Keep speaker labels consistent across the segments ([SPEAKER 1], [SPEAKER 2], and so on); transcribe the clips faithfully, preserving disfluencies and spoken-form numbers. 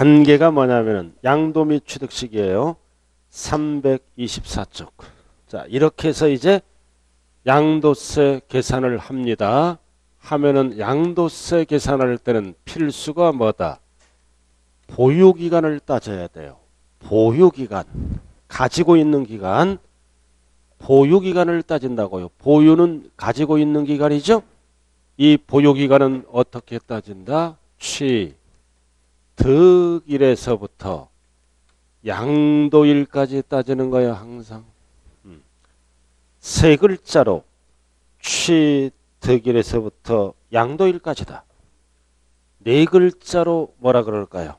[SPEAKER 1] 단계가 뭐냐면은 양도 및 취득식이에요. 삼백이십사 쪽. 자, 이렇게 해서 이제 양도세 계산을 합니다. 하면은 양도세 계산할 때는 필수가 뭐다? 보유기간을 따져야 돼요. 보유기간. 가지고 있는 기간. 보유기간을 따진다고요. 보유는 가지고 있는 기간이죠. 이 보유기간은 어떻게 따진다? 취득일에서부터 양도일까지 따지는 거예요. 항상. 음. 세 글자로 취득일에서부터 양도일까지다. 네 글자로 뭐라 그럴까요?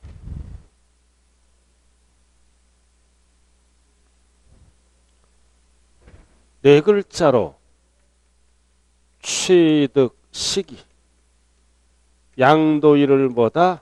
[SPEAKER 1] 네 글자로 취득 시기. 양도일을 뭐다?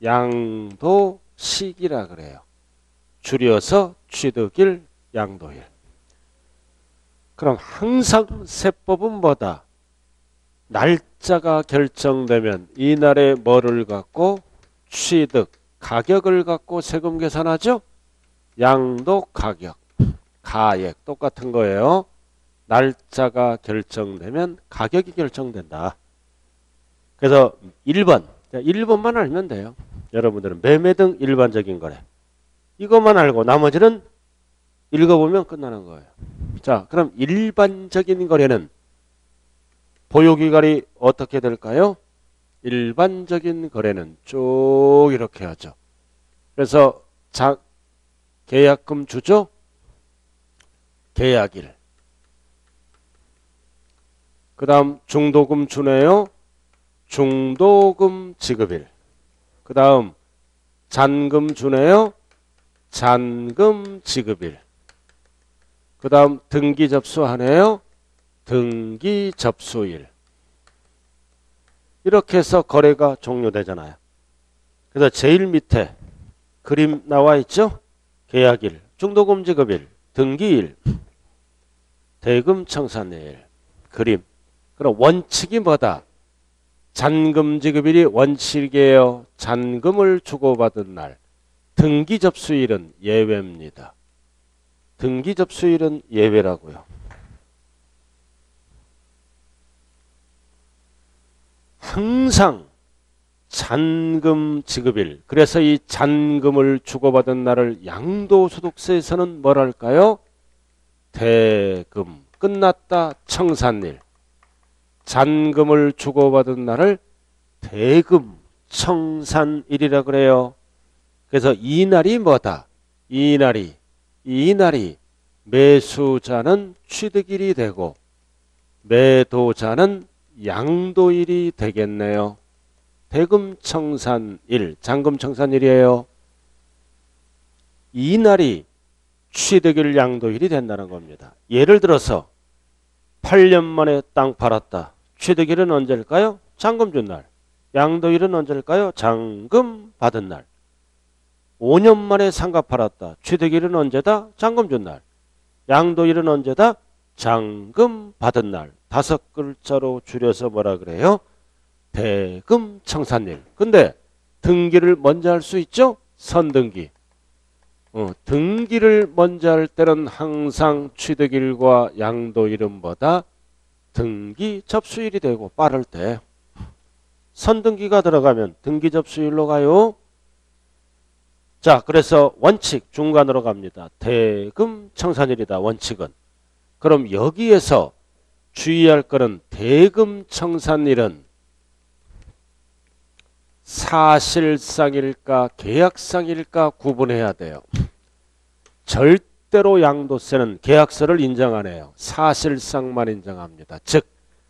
[SPEAKER 1] 양도시기라 그래요. 줄여서 취득일, 양도일. 그럼 항상 세법은 뭐다? 날짜가 결정되면 이날에 뭐를 갖고? 취득, 가격을 갖고 세금 계산하죠? 양도, 가격, 가액 똑같은 거예요. 날짜가 결정되면 가격이 결정된다. 그래서 일 번, 일 번만 알면 돼요. 여러분들은 매매 등 일반적인 거래. 이것만 알고 나머지는 읽어보면 끝나는 거예요. 자, 그럼 일반적인 거래는 보유기간이 어떻게 될까요? 일반적인 거래는 쭉 이렇게 하죠. 그래서 자, 계약금 주죠? 계약일. 그 다음 중도금 주네요. 중도금 지급일. 그 다음 잔금 주네요. 잔금 지급일. 그 다음 등기 접수하네요. 등기 접수일. 이렇게 해서 거래가 종료되잖아요. 그래서 제일 밑에 그림 나와 있죠? 계약일, 중도금 지급일, 등기일, 대금 청산일. 그림. 그럼 원칙이 뭐다? 잔금 지급일이 원칙이에요. 잔금을 주고받은 날. 등기 접수일은 예외입니다. 등기 접수일은 예외라고요. 항상 잔금 지급일. 그래서 이 잔금을 주고받은 날을 양도소득세에서는 뭐랄까요? 대금. 끝났다. 청산일. 잔금을 주고받은 날을 대금 청산일이라 그래요. 그래서 이 날이 뭐다? 이 날이 이 날이 매수자는 취득일이 되고 매도자는 양도일이 되겠네요. 대금 청산일, 잔금 청산일이에요. 이 날이 취득일, 양도일이 된다는 겁니다. 예를 들어서 팔 년 만에 땅 팔았다. 취득일은 언제일까요? 잔금 준 날. 양도일은 언제일까요? 잔금 받은 날. 오 년 만에 상가 팔았다. 취득일은 언제다? 잔금 준 날. 양도일은 언제다? 잔금 받은 날. 다섯 글자로 줄여서 뭐라 그래요? 대금 청산일. 근데 등기를 먼저 할 수 있죠? 선등기. 어, 등기를 먼저 할 때는 항상 취득일과 양도일은 뭐다? 등기 접수일이 되고 빠를 때. 선등기가 들어가면 등기 접수일로 가요. 자, 그래서 원칙 중간으로 갑니다. 대금 청산일이다. 원칙은. 그럼 여기에서 주의할 거는 대금 청산일은 사실상일까 계약상일까 구분해야 돼요. 절대로 양도세는 계약서를 인정 안 해요. 사실상만 인정합니다. 즉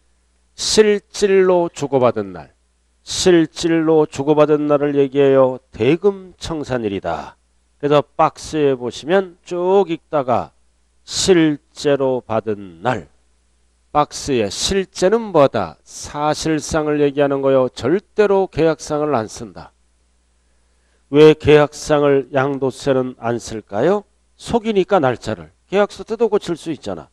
[SPEAKER 1] 실질로 주고받은 날, 실질로 주고받은 날을 얘기해요. 대금 청산일이다. 그래서 박스에 보시면 쭉 읽다가 실제로 받은 날, 박스에 실제는 뭐다? 사실상을 얘기하는 거요. 절대로 계약상을 안 쓴다. 왜 계약상을 양도세는 안 쓸까요? 속이니까 날짜를. 계약서 때도 고칠 수 있잖아.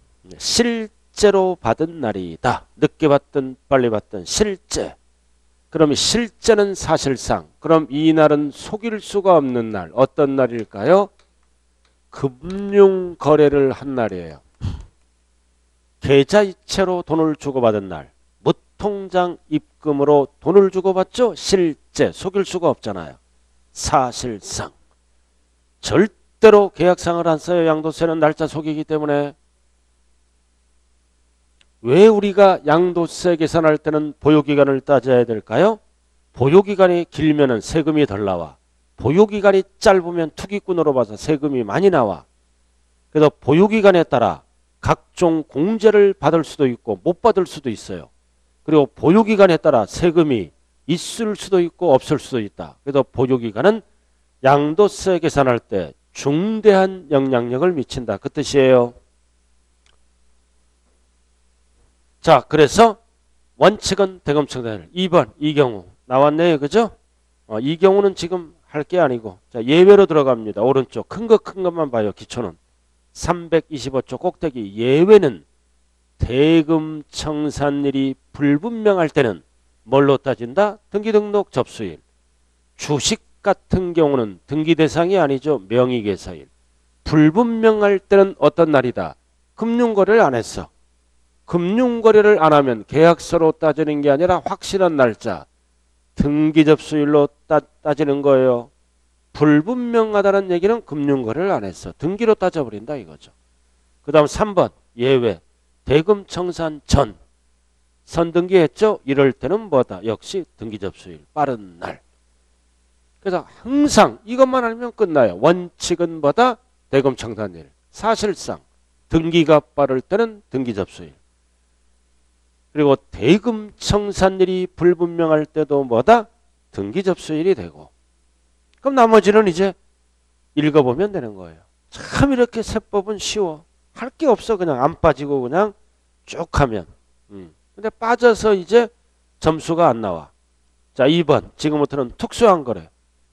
[SPEAKER 1] 실제로 받은 날이다. 늦게 받든 빨리 받든 실제. 그럼 실제는 사실상 그럼 이 날은 속일 수가 없는 날 어떤 날일까요? 금융 거래를 한 날이에요. 계좌이체로 돈을 주고받은 날. 무통장 입금으로 돈을 주고받죠. 실제 속일 수가 없잖아요. 사실상 절대로 계약상을 안 써요. 양도세는 날짜 속이기 때문에. 왜 우리가 양도세 계산할 때는 보유기간을 따져야 될까요? 보유기간이 길면은 세금이 덜 나와. 보유기간이 짧으면 투기꾼으로 봐서 세금이 많이 나와. 그래서 보유기간에 따라 각종 공제를 받을 수도 있고 못 받을 수도 있어요. 그리고 보유기간에 따라 세금이 있을 수도 있고 없을 수도 있다. 그래서 보유기간은 양도세 계산할 때 중대한 영향력을 미친다. 그 뜻이에요. 자, 그래서 원칙은 대금청산일. 이 번 이 경우 나왔네요. 그죠? 어, 이 경우는 지금 할 게 아니고 자, 예외로 들어갑니다. 오른쪽 큰 거 큰 것만 봐요. 기초는 삼백이십오 조 꼭대기. 예외는 대금청산일이 불분명할 때는 뭘로 따진다? 등기등록 접수일. 주식 같은 경우는 등기 대상이 아니죠. 명의계사일. 불분명할 때는 어떤 날이다? 금융거래를 안 했어. 금융거래를 안 하면 계약서로 따지는 게 아니라 확실한 날짜 등기접수일로 따, 따지는 거예요. 불분명하다는 얘기는 금융거래를 안 했어. 등기로 따져버린다 이거죠. 그 다음 삼 번 예외. 대금청산 전 선등기했죠. 이럴 때는 뭐다? 역시 등기접수일 빠른 날. 그래서 항상 이것만 알면 끝나요. 원칙은 뭐다? 대금청산일. 사실상 등기가 빠를 때는 등기접수일. 그리고 대금청산일이 불분명할 때도 뭐다? 등기접수일이 되고. 그럼 나머지는 이제 읽어보면 되는 거예요. 참 이렇게 세법은 쉬워. 할 게 없어. 그냥 안 빠지고 그냥 쭉 하면. 음. 근데 빠져서 이제 점수가 안 나와. 자, 이 번 지금부터는 특수한 거래.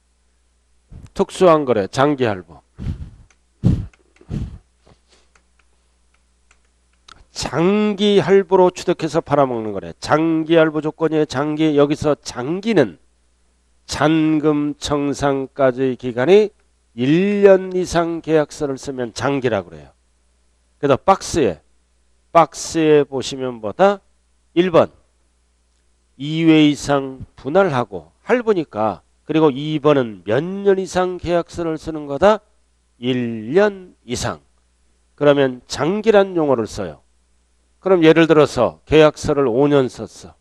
[SPEAKER 1] 특수한 거래 장기할부. 장기할부로 취득해서 팔아먹는 거래. 장기할부 조건이에요. 장기. 여기서 장기는 잔금청산까지의 기간이 일 년 이상 계약서를 쓰면 장기라고 그래요. 그래서 박스에 박스에 보시면 뭐다? 일 번 이 회 이상 분할하고 할부니까. 그리고 이 번은 몇 년 이상 계약서를 쓰는 거다? 일 년 이상. 그러면 장기란 용어를 써요. 그럼 예를 들어서 계약서를 오 년 썼어.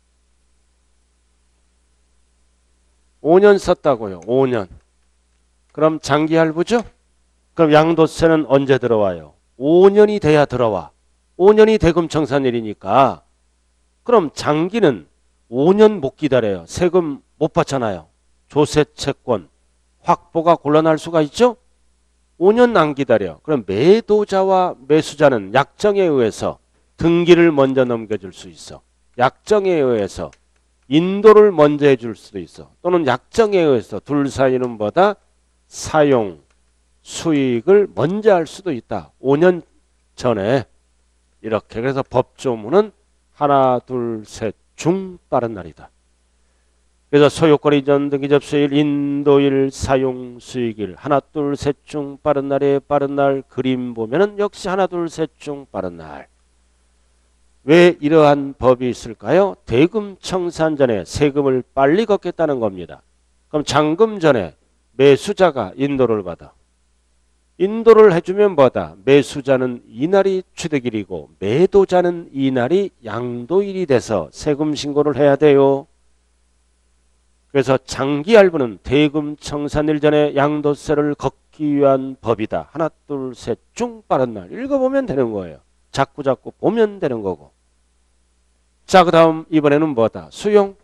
[SPEAKER 1] 오 년 썼다고요. 오 년. 그럼 장기할부죠? 그럼 양도세는 언제 들어와요? 오 년이 돼야 들어와. 오 년이 대금청산일이니까. 그럼 장기는 오 년 못 기다려요. 세금 못 받잖아요. 조세채권 확보가 곤란할 수가 있죠? 오 년 안 기다려. 그럼 매도자와 매수자는 약정에 의해서 등기를 먼저 넘겨줄 수 있어. 약정에 의해서 인도를 먼저 해줄 수도 있어. 또는 약정에 의해서 둘 사이는 뭐다? 사용, 수익을 먼저 할 수도 있다. 오 년 전에 이렇게. 그래서 법조문은 하나, 둘, 셋 중 빠른 날이다. 그래서 소유권 이전 등기접수일, 인도일, 사용, 수익일 하나, 둘, 셋 중 빠른 날에 빠른 날. 그림 보면은 역시 하나, 둘, 셋 중 빠른 날. 왜 이러한 법이 있을까요? 대금청산 전에 세금을 빨리 걷겠다는 겁니다. 그럼 잔금 전에 매수자가 인도를 받아. 인도를 해주면 뭐다? 매수자는 이날이 취득일이고 매도자는 이날이 양도일이 돼서 세금 신고를 해야 돼요. 그래서 장기할부는 대금청산일 전에 양도세를 걷기 위한 법이다. 하나, 둘, 셋 중 빠른 날. 읽어보면 되는 거예요. 자꾸 자꾸 보면 되는 거고. 자, 그 다음 이번에는 뭐다? 수용.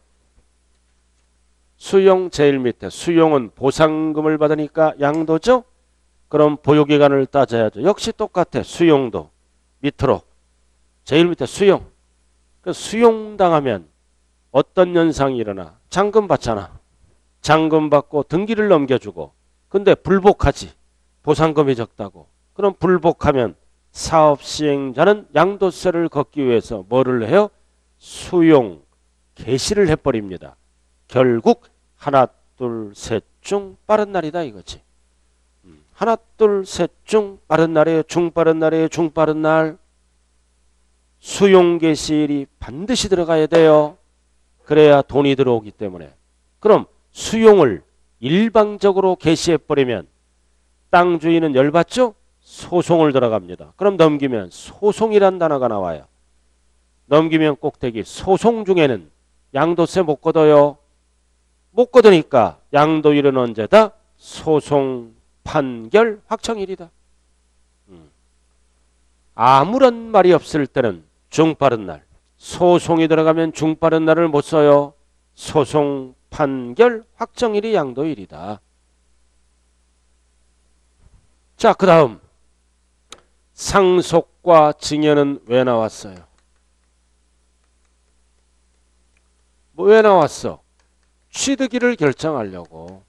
[SPEAKER 1] 수용 제일 밑에. 수용은 보상금을 받으니까 양도죠? 그럼 보유기간을 따져야죠. 역시 똑같아. 수용도 밑으로. 제일 밑에 수용. 그 수용당하면 어떤 현상이 일어나? 잔금 받잖아. 잔금 받고 등기를 넘겨주고. 근데 불복하지. 보상금이 적다고. 그럼 불복하면 사업 시행자는 양도세를 걷기 위해서 뭐를 해요? 수용 개시를 해버립니다. 결국 하나 둘 셋 중 빠른 날이다 이거지. 음, 하나 둘 셋 중 빠른 날이에요. 중 빠른 날이에요. 중 빠른 날. 수용 개시일이 반드시 들어가야 돼요. 그래야 돈이 들어오기 때문에. 그럼 수용을 일방적으로 개시해버리면 땅 주인은 열받죠? 소송을 들어갑니다. 그럼 넘기면 소송이란 단어가 나와요. 넘기면 꼭대기 소송 중에는 양도세 못 걷어요. 못 걷으니까 양도일은 언제다? 소송 판결 확정일이다. 음. 아무런 말이 없을 때는 중빠른 날. 소송이 들어가면 중빠른 날을 못 써요. 소송 판결 확정일이 양도일이다. 자, 그 다음 상속과 증여는 왜 나왔어요? 뭐 왜 나왔어? 취득일을 결정하려고.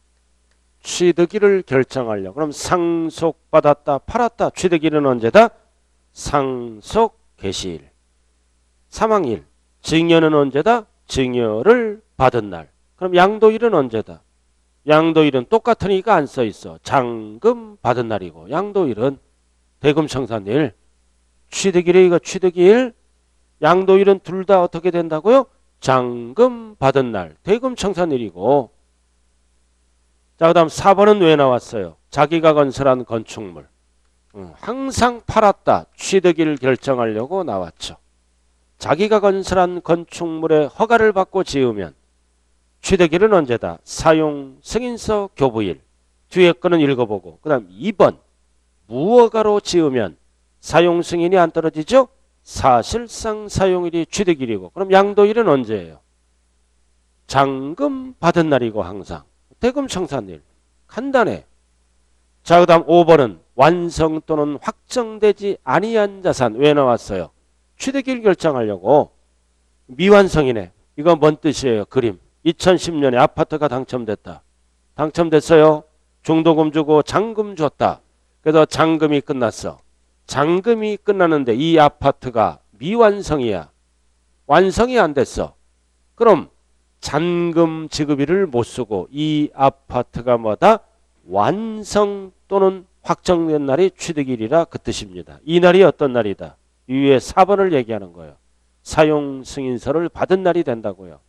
[SPEAKER 1] 취득일을 결정하려고. 그럼 상속받았다, 팔았다. 취득일은 언제다? 상속 개시일. 사망일. 증여는 언제다? 증여를 받은 날. 그럼 양도일은 언제다? 양도일은 똑같으니까 안 써 있어. 잔금 받은 날이고 양도일은 대금청산일. 취득일이 이거 취득일. 양도일은 둘 다 어떻게 된다고요? 잔금 받은 날. 대금청산일이고. 자, 그 다음 사 번은 왜 나왔어요? 자기가 건설한 건축물. 응, 항상 팔았다. 취득일 결정하려고 나왔죠. 자기가 건설한 건축물에 허가를 받고 지으면 취득일은 언제다? 사용 승인서 교부일. 뒤에 거는 읽어보고. 그 다음 이 번 무허가로 지으면 사용 승인이 안 떨어지죠? 사실상 사용일이 취득일이고. 그럼 양도일은 언제예요? 잔금 받은 날이고 항상. 대금청산일. 간단해. 자, 그 다음 오 번은 완성 또는 확정되지 아니한 자산. 왜 나왔어요? 취득일 결정하려고. 미완성이네. 이건 뭔 뜻이에요? 그림. 이천십 년에 아파트가 당첨됐다. 당첨됐어요. 중도금 주고 잔금 줬다. 그래서 잔금이 끝났어. 잔금이 끝나는데 이 아파트가 미완성이야. 완성이 안 됐어. 그럼 잔금 지급일을 못 쓰고 이 아파트가 뭐다? 완성 또는 확정된 날이 취득일이라 그 뜻입니다. 이 날이 어떤 날이다? 위에 사 번을 얘기하는 거예요. 사용 승인서를 받은 날이 된다고요.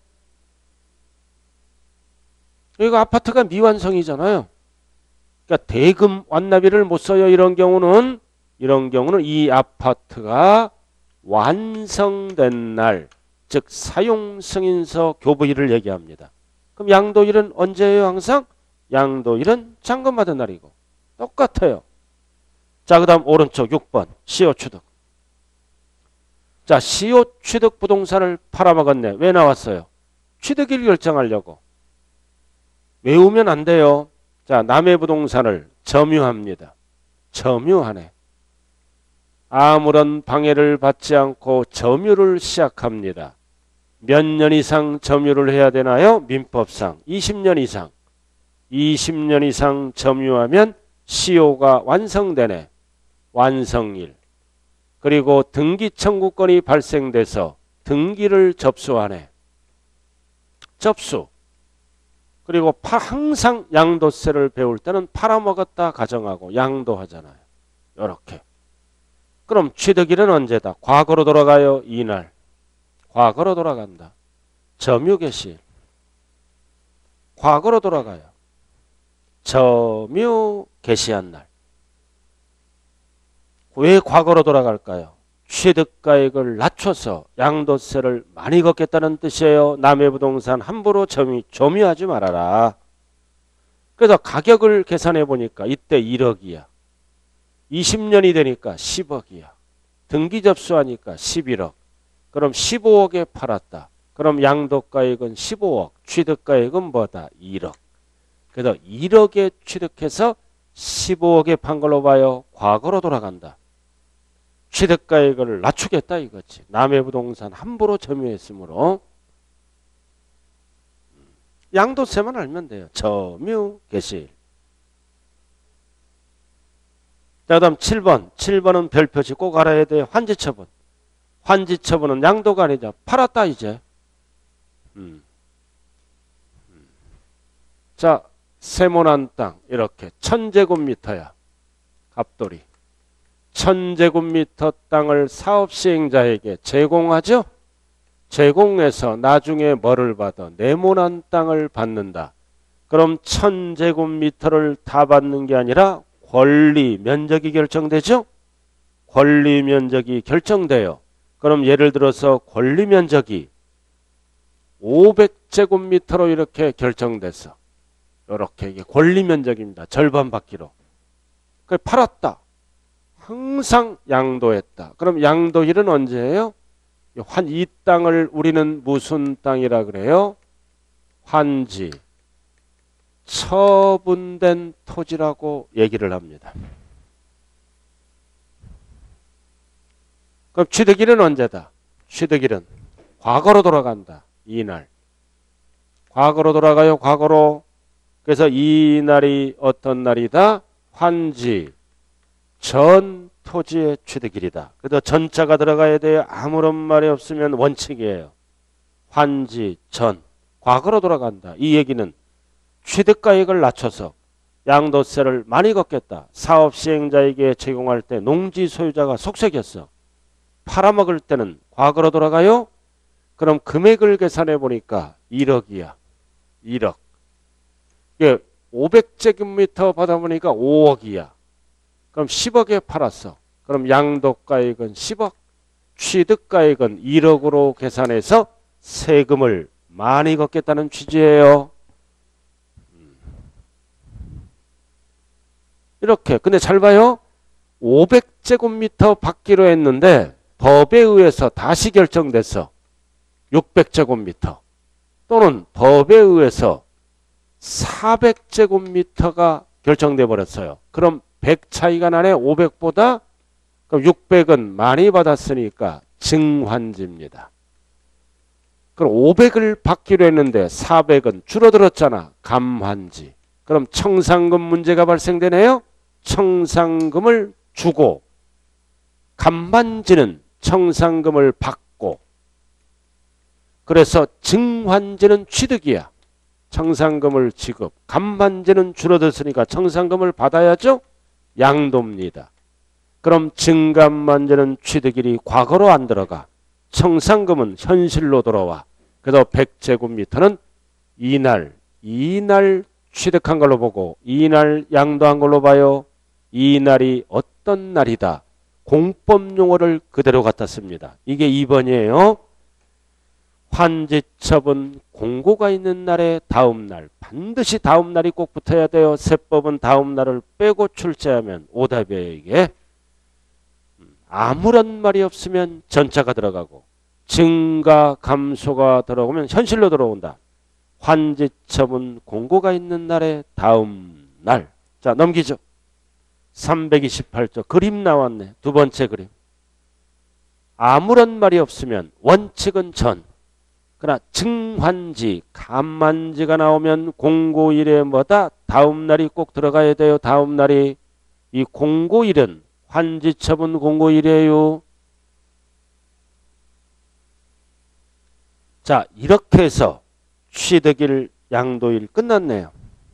[SPEAKER 1] 이거 아파트가 미완성이잖아요. 그러니까 대금 완납일을 못 써요. 이런 경우는 이런 경우는 이 아파트가 완성된 날, 즉 사용 승인서 교부일을 얘기합니다. 그럼 양도일은 언제예요? 항상 양도일은 잔금 받은 날이고 똑같아요. 자, 그 다음 오른쪽 육 번 시효 취득. 자, 시효 취득 부동산을 팔아먹었네. 왜 나왔어요? 취득일 결정하려고. 외우면 안 돼요. 자, 남의 부동산을 점유합니다. 점유하네. 아무런 방해를 받지 않고 점유를 시작합니다. 몇 년 이상 점유를 해야 되나요? 민법상 이십 년 이상. 이십 년 이상 점유하면 시효가 완성되네. 완성일. 그리고 등기 청구권이 발생돼서 등기를 접수하네. 접수. 그리고 파, 항상 양도세를 배울 때는 팔아먹었다 가정하고 양도하잖아요. 이렇게. 그럼 취득일은 언제다? 과거로 돌아가요. 이날. 과거로 돌아간다. 점유 개시. 과거로 돌아가요. 점유 개시한 날. 왜 과거로 돌아갈까요? 취득가액을 낮춰서 양도세를 많이 걷겠다는 뜻이에요. 남의 부동산 함부로 점유, 점유하지 말아라. 그래서 가격을 계산해 보니까 이때 일억이야. 이십 년이 되니까 십억이야. 등기 접수하니까 십일억. 그럼 십오억에 팔았다. 그럼 양도가액은 십오억. 취득가액은 뭐다? 일억. 그래서 일억에 취득해서 십오억에 판 걸로 봐요. 과거로 돌아간다. 취득가액을 낮추겠다 이거지. 남의 부동산 함부로 점유했으므로. 양도세만 알면 돼요. 점유 개시일. 자, 그 다음 칠 번. 칠 번은 별표지 꼭 알아야 돼요. 환지처분. 환지처분은 양도가 아니죠. 팔았다 이제. 음. 자, 세모난 땅 이렇게 천제곱미터야. 갑돌이. 천제곱미터 땅을 사업시행자에게 제공하죠. 제공해서 나중에 뭐를 받아? 네모난 땅을 받는다. 그럼 천제곱미터를 다 받는 게 아니라 권리 면적이 결정되죠. 권리 면적이 결정돼요. 그럼 예를 들어서 권리 면적이 오백 제곱미터로 이렇게 결정됐어. 이렇게 이게 권리 면적입니다. 절반 받기로. 그래 팔았다. 항상 양도했다. 그럼 양도일은 언제예요? 환, 이 땅을 우리는 무슨 땅이라 그래요? 환지. 처분된 토지라고 얘기를 합니다. 그럼 취득일은 언제다? 취득일은 과거로 돌아간다. 이날. 과거로 돌아가요. 과거로. 그래서 이날이 어떤 날이다? 환지 전 토지의 취득일이다. 그래서 전자가 들어가야 돼요. 아무런 말이 없으면 원칙이에요. 환지 전. 과거로 돌아간다. 이 얘기는 취득가액을 낮춰서 양도세를 많이 걷겠다. 사업시행자에게 제공할 때 농지 소유자가 속색이었어. 팔아먹을 때는 과거로 돌아가요. 그럼 금액을 계산해 보니까 일억이야. 일억. 오백 제곱미터 받아보니까 오억이야. 그럼 십억에 팔았어. 그럼 양도가액은 십억, 취득가액은 일억으로 계산해서 세금을 많이 걷겠다는 취지예요. 이렇게. 근데 잘 봐요. 오백 제곱미터 받기로 했는데 법에 의해서 다시 결정됐어. 육백 제곱미터. 또는 법에 의해서 사백 제곱미터가 결정돼 버렸어요. 그럼 백 차이가 나네. 오백보다. 그럼 육백은 많이 받았으니까 증환지입니다. 그럼 오백을 받기로 했는데 사백은 줄어들었잖아. 감환지. 그럼 청산금 문제가 발생되네요. 청산금을 주고 감환지는 청산금을 받고. 그래서 증환지는 취득이야. 청산금을 지급. 감환지는 줄어들었으니까 청산금을 받아야죠. 양도입니다. 그럼 증감만지는 취득일이 과거로 안 들어가. 청산금은 현실로 돌아와. 그래서 백 제곱미터는 이날, 이날 취득한 걸로 보고 이날 양도한 걸로 봐요. 이날이 어떤 날이다. 공법 용어를 그대로 갖다 씁니다. 이게 이 번이에요. 환지처분 공고가 있는 날에 다음 날. 반드시 다음 날이 꼭 붙어야 돼요. 세법은 다음 날을 빼고 출제하면 오답이에요. 이게. 아무런 말이 없으면 전자가 들어가고 증가 감소가 들어오면 현실로 들어온다. 환지처분 공고가 있는 날에 다음 날. 자, 넘기죠. 삼백이십팔 조 그림 나왔네. 두 번째 그림. 아무런 말이 없으면 원칙은 전. 그러나 증환지, 감만지가 나오면 공고일에 뭐다? 다음 날이 꼭 들어가야 돼요. 다음 날이. 이 공고일은 환지처분 공고일이에요. 자, 이렇게 해서 취득일, 양도일 끝났네요.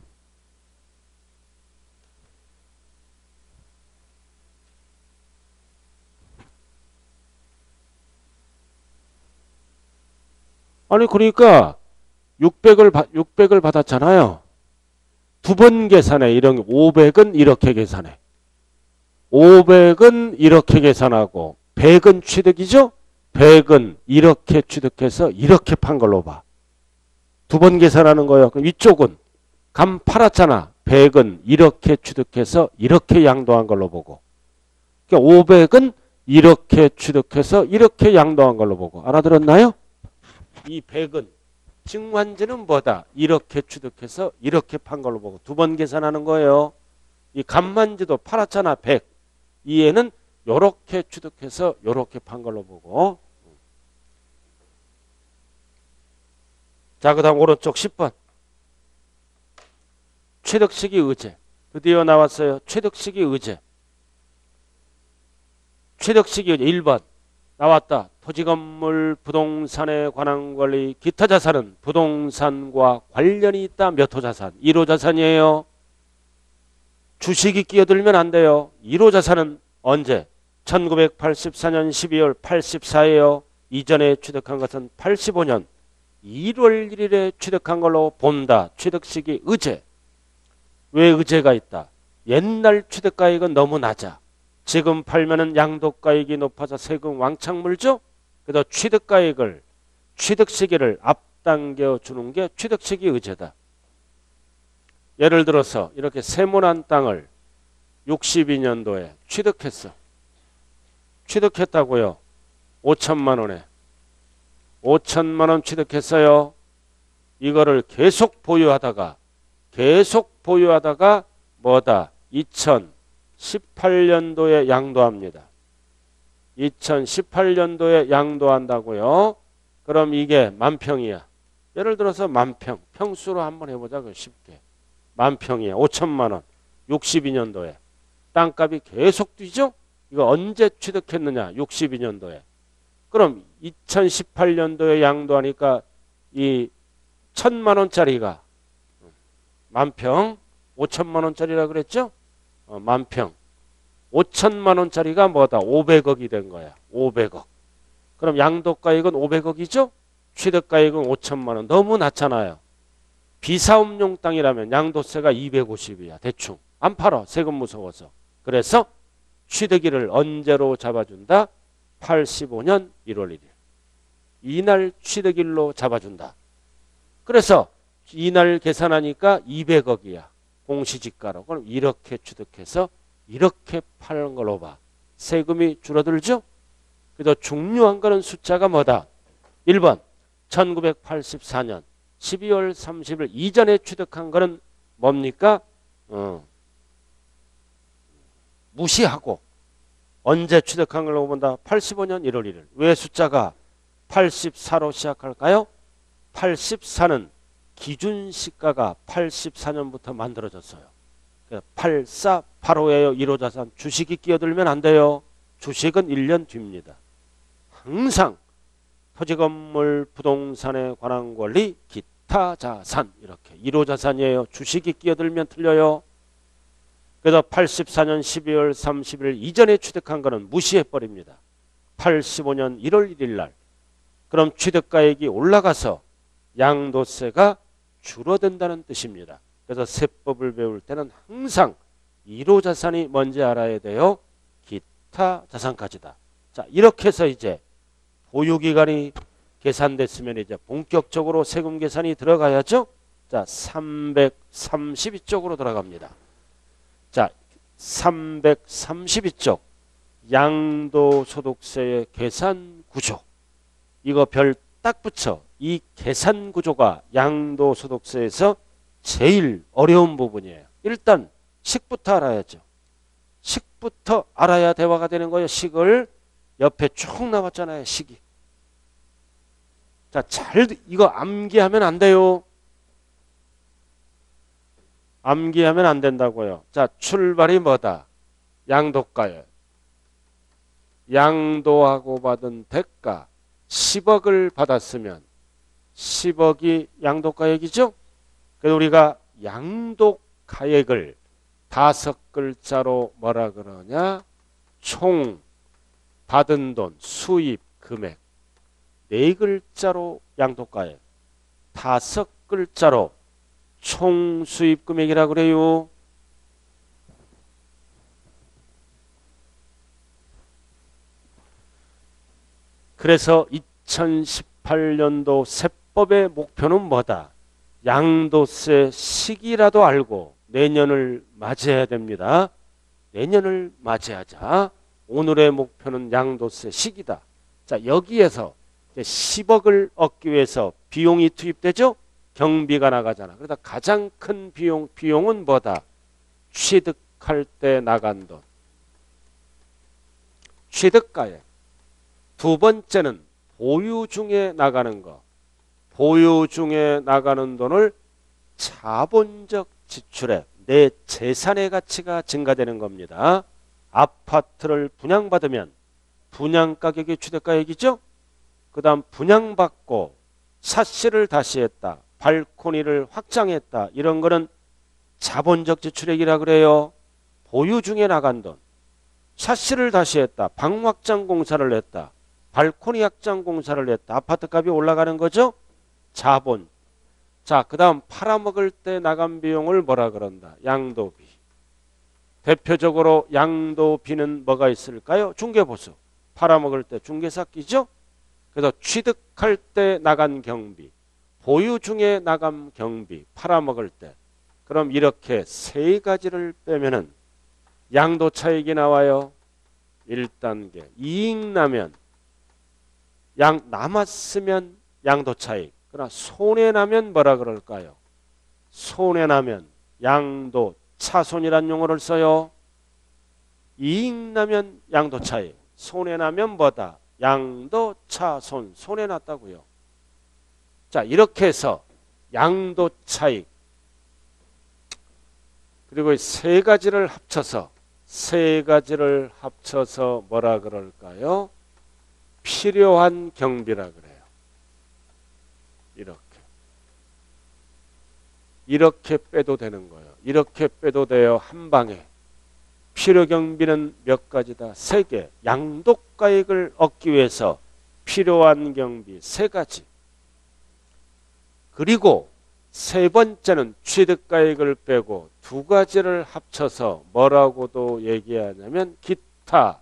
[SPEAKER 1] 아니 그러니까 육백을 육백을 받았잖아요. 두 번 계산해. 이런 오백은 이렇게 계산해. 오백은 이렇게 계산하고 백은 취득이죠. 백은 이렇게 취득해서 이렇게 판 걸로 봐. 두 번 계산하는 거예요. 그럼 이쪽은 감 팔았잖아. 백은 이렇게 취득해서 이렇게 양도한 걸로 보고. 그러니까 오백은 이렇게 취득해서 이렇게 양도한 걸로 보고. 알아들었나요? 이 백은 증환지는 뭐다? 이렇게 취득해서 이렇게 판 걸로 보고 두 번 계산하는 거예요. 이 감만지도 팔았잖아. 백. 이에는 요렇게 취득해서 요렇게 판 걸로 보고. 자, 그 다음 오른쪽 십 번. 취득시기 의제. 드디어 나왔어요. 취득시기 의제. 취득시기 의제 일 번. 나왔다. 토지, 건물, 부동산에 관한 권리, 기타 자산은 부동산과 관련이 있다. 몇 호 자산? 일 호 자산이에요. 주식이 끼어들면 안 돼요. 일 호 자산은 언제? 천구백팔십사 년 십이월 팔십사예요. 이전에 취득한 것은 팔십오 년 일월 일일에 취득한 걸로 본다. 취득시기 의제. 왜 의제가 있다? 옛날 취득가액은 너무 낮아. 지금 팔면은 양도가액이 높아서 세금 왕창 물죠? 그래서 취득가액을, 취득시기를 앞당겨 주는 게 취득시기 의제다. 예를 들어서 이렇게 세모난 땅을 육십이 년도에 취득했어. 취득했다고요. 오천만 원에. 오천만 원 취득했어요. 이거를 계속 보유하다가 계속 보유하다가 뭐다? 이천십팔 년도에 양도합니다. 이천십팔 년도에 양도한다고요. 그럼 이게 만평이야. 예를 들어서 만평. 평수로 한번 해보자. 쉽게. 만평이야. 오천만 원. 육십이 년도에. 땅값이 계속 뛰죠? 이거 언제 취득했느냐? 육십이 년도에. 그럼 이천십팔 년도에 양도하니까 이 천만 원짜리가 만평, 오천만 원짜리라 그랬죠? 어, 만평. 오천만 원짜리가 뭐다? 오백억이 된 거야. 오백억. 그럼 양도가액은 오백억이죠? 취득가액은 오천만 원. 너무 낮잖아요. 비사업용 땅이라면 양도세가 이백오십이야. 대충. 안 팔아. 세금 무서워서. 그래서 취득일을 언제로 잡아준다? 팔십오 년 일월 일일. 이날 취득일로 잡아준다. 그래서 이날 계산하니까 이백억이야. 공시지가로. 그럼 이렇게 취득해서 이렇게 파는 걸로 봐. 세금이 줄어들죠? 그래서 중요한 거는 숫자가 뭐다? 일 번 천구백팔십사 년 십이월 삼십일 이전에 취득한 거는 뭡니까? 어. 무시하고 언제 취득한 걸로 본다? 팔십오 년 일월 일일. 왜 숫자가 팔십사로 시작할까요? 팔십사는 기준시가가 팔십사 년부터 만들어졌어요. 팔십사, 팔십오예요. 일 호 자산. 주식이 끼어들면 안 돼요. 주식은 일 년 뒤입니다. 항상 토지, 건물, 부동산에 관한 권리, 기타 자산 이렇게 일 호 자산이에요. 주식이 끼어들면 틀려요. 그래서 팔십사 년 십이월 삼십일 이전에 취득한 거는 무시해버립니다. 팔십오 년 일월 일일 날. 그럼 취득가액이 올라가서 양도세가 줄어든다는 뜻입니다. 그래서 세법을 배울 때는 항상 일 호 자산이 뭔지 알아야 돼요. 기타 자산까지다. 자, 이렇게 해서 이제 보유기간이 계산됐으면 이제 본격적으로 세금 계산이 들어가야죠. 자, 삼백삼십이 쪽으로 들어갑니다. 자, 삼백삼십이 쪽 양도소득세의 계산 구조. 이거 별 딱 붙여. 이 계산 구조가 양도소득세에서 제일 어려운 부분이에요. 일단 식부터 알아야죠. 식부터 알아야 대화가 되는 거예요. 식을 옆에 쭉 나왔잖아요. 식이. 자, 잘 이거 암기하면 안 돼요. 암기하면 안 된다고요. 자, 출발이 뭐다? 양도가예요. 양도하고 받은 대가 십억을 받았으면 십억이 양도가액이죠? 그래서 우리가 양도가액을 다섯 글자로 뭐라 그러냐? 총 받은 돈, 수입, 금액. 네 글자로 양도가액. 다섯 글자로 총 수입 금액이라 그래요. 그래서 이천십팔 년도 세법의 목표는 뭐다? 양도세 시기라도 알고 내년을 맞이해야 됩니다. 내년을 맞이하자. 오늘의 목표는 양도세 시기다. 자, 여기에서 십억을 얻기 위해서 비용이 투입되죠? 경비가 나가잖아. 그러다 가장 큰 비용, 비용은 뭐다? 취득할 때 나간 돈. 취득가액. 두 번째는 보유 중에 나가는 거. 보유 중에 나가는 돈을 자본적 지출에 내 재산의 가치가 증가되는 겁니다. 아파트를 분양받으면 분양가격이 취득가액이죠? 그 다음 분양받고 샷시를 다시 했다. 발코니를 확장했다. 이런 거는 자본적 지출액이라 그래요. 보유 중에 나간 돈. 샷시를 다시 했다. 방 확장 공사를 했다. 발코니 확장 공사를 했다. 아파트 값이 올라가는 거죠. 자본. 자, 그 다음 팔아먹을 때 나간 비용을 뭐라 그런다. 양도비. 대표적으로 양도비는 뭐가 있을까요? 중개보수. 팔아먹을 때 중개사 끼죠. 그래서 취득할 때 나간 경비, 보유 중에 나간 경비, 팔아먹을 때. 그럼 이렇게 세 가지를 빼면은 양도 차익이 나와요. 일 단계. 이익 나면, 양 남았으면 양도 차익. 그러나 손해 나면 뭐라 그럴까요? 손해 나면 양도 차손이란 용어를 써요. 이익 나면 양도 차익. 손해 나면 뭐다? 양도 차손. 손해 났다고요. 자, 이렇게 해서 양도 차익 그리고 세 가지를 합쳐서 세 가지를 합쳐서 뭐라 그럴까요? 필요한 경비라 그래요. 이렇게. 이렇게 빼도 되는 거예요. 이렇게 빼도 돼요. 한 방에. 필요 경비는 몇 가지다? 세 개. 양도가액을 얻기 위해서 필요한 경비 세 가지. 그리고 세 번째는 취득가액을 빼고 두 가지를 합쳐서 뭐라고도 얘기하냐면 기타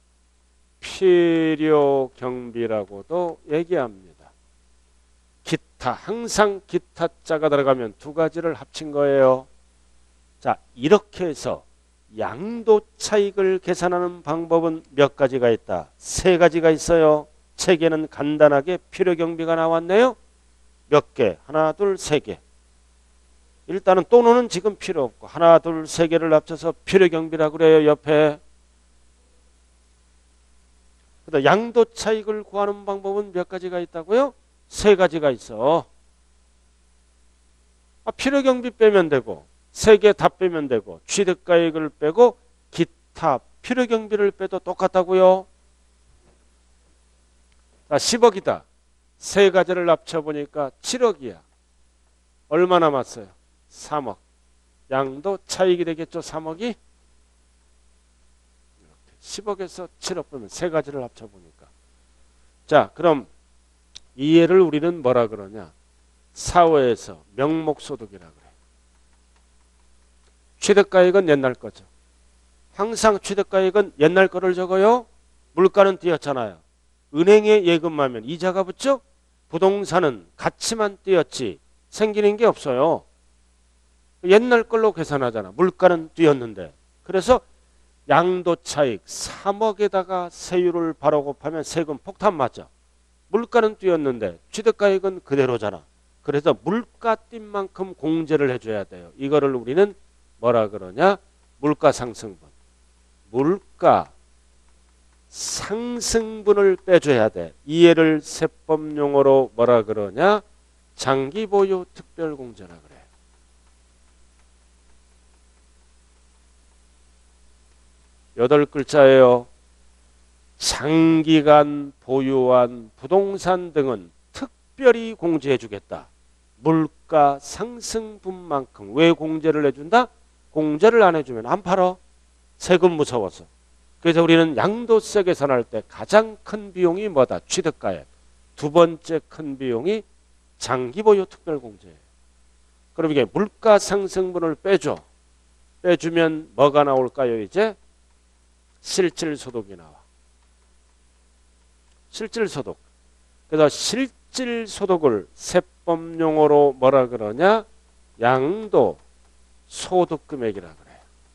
[SPEAKER 1] 필요 경비라고도 얘기합니다. 기타, 항상 기타 자가 들어가면 두 가지를 합친 거예요. 자, 이렇게 해서 양도 차익을 계산하는 방법은 몇 가지가 있다? 세 가지가 있어요. 책에는 간단하게 필요 경비가 나왔네요. 몇 개? 하나, 둘, 세 개. 일단은 또는 지금 필요 없고 하나, 둘, 세 개를 합쳐서 필요 경비라고 그래요. 옆에. 그다음 양도 차익을 구하는 방법은 몇 가지가 있다고요? 세 가지가 있어. 아, 필요 경비 빼면 되고 세 개 다 빼면 되고 취득가액을 빼고 기타 필요 경비를 빼도 똑같다고요. 자, 십억이다. 세 가지를 합쳐보니까 칠억이야. 얼마 남았어요? 삼억. 양도 차익이 되겠죠. 삼억이. 이렇게 십억에서 칠억 빼면 세 가지를 합쳐보니까. 자, 그럼 이 예를 우리는 뭐라 그러냐? 사회에서 명목소득이라 그래. 취득가액은 옛날 거죠. 항상 취득가액은 옛날 거를 적어요. 물가는 뛰었잖아요. 은행에 예금하면 이자가 붙죠. 부동산은 가치만 뛰었지 생기는 게 없어요. 옛날 걸로 계산하잖아. 물가는 뛰었는데. 그래서 양도차익 삼억에다가 세율을 바로 곱하면 세금 폭탄 맞죠. 물가는 뛰었는데 취득가액은 그대로잖아. 그래서 물가 뛴 만큼 공제를 해줘야 돼요. 이거를 우리는 뭐라 그러냐? 물가 상승분. 물가 상승분을 빼줘야 돼. 이 예를 세법 용어로 뭐라 그러냐? 장기보유 특별공제라 그래. 여덟 글자예요. 장기간 보유한 부동산 등은 특별히 공제해 주겠다. 물가 상승분만큼. 왜 공제를 해준다? 공제를 안 해주면 안 팔어. 세금 무서워서. 그래서 우리는 양도세 계산할 때 가장 큰 비용이 뭐다? 취득가액. 두 번째 큰 비용이 장기보유 특별공제예요. 그럼 이게 물가 상승분을 빼줘. 빼주면 뭐가 나올까요? 이제 실질소득이 나와. 실질소득. 그래서 실질소득을 세법용어로 뭐라 그러냐? 양도소득금액이라 그래요.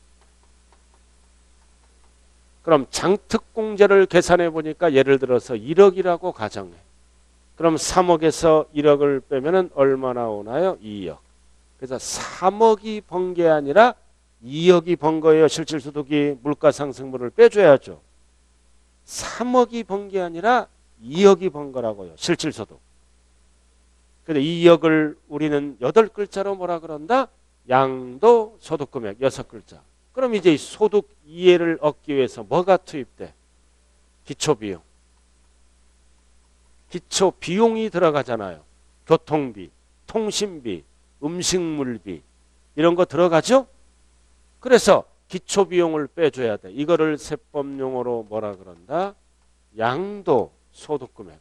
[SPEAKER 1] 그럼 장특공제를 계산해 보니까 예를 들어서 일억이라고 가정해. 그럼 삼억에서 일억을 빼면 얼마 나오나요? 이억. 그래서 삼억이 번 게 아니라 이억이 번 거예요. 실질소득이. 물가상승분을 빼줘야죠. 삼억이 번 게 아니라 이억이 번 거라고요. 실질소득. 근데 이억을 우리는 여덟 글자로 뭐라 그런다? 양도소득금액 여섯 글자. 그럼 이제 소득 이해를 얻기 위해서 뭐가 투입돼? 기초비용. 기초 비용이 들어가잖아요. 교통비, 통신비, 음식물비 이런 거 들어가죠? 그래서 기초 비용을 빼줘야 돼. 이거를 세법용어로 뭐라 그런다? 양도소득금액.